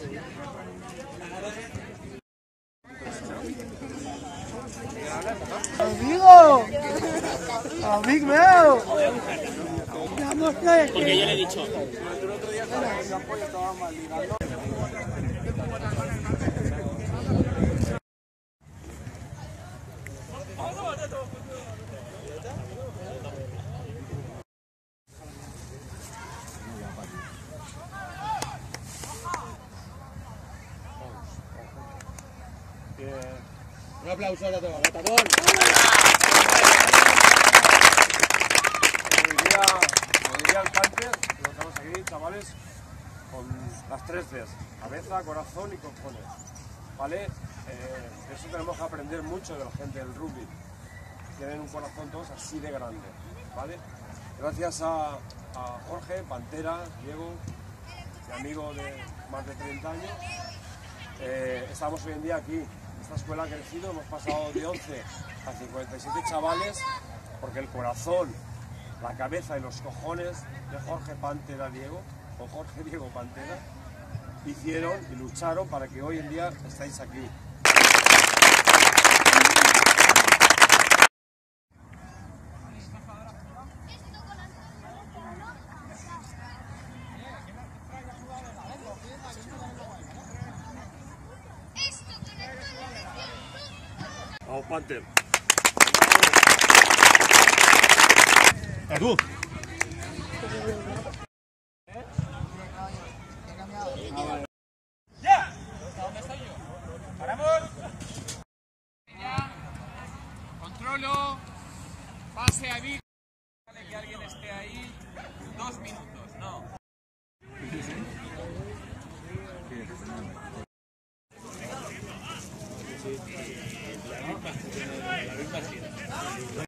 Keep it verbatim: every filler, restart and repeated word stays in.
¡Amigo! ¡Amigo mío! Porque yo le he dicho. Un aplauso ahora a todos. ¡Matador! Como diría, como diría el cáncer, lo estamos aquí, chavales, con las tres Cs, cabeza, corazón y cojones, ¿vale? Eh, de eso tenemos que aprender mucho de la gente del rugby. Tienen un corazón todos así de grande, ¿vale? Gracias a, a Jorge, Pantera, Diego, mi amigo de más de treinta años, eh, estamos hoy en día aquí. Esta escuela ha crecido, hemos pasado de once a cincuenta y siete chavales, porque el corazón, la cabeza y los cojones de Jorge Pantera Diego, o Jorge Diego Pantera, hicieron y lucharon para que hoy en día estáis aquí. Vamos, Panther. ¡Tú! ¡Ya! ¿Dónde estoy yo? ¡Paramos! Ya. Controlo. Pase a Vic. Vale, que alguien esté ahí. Dos minutos, no. La misma, la misma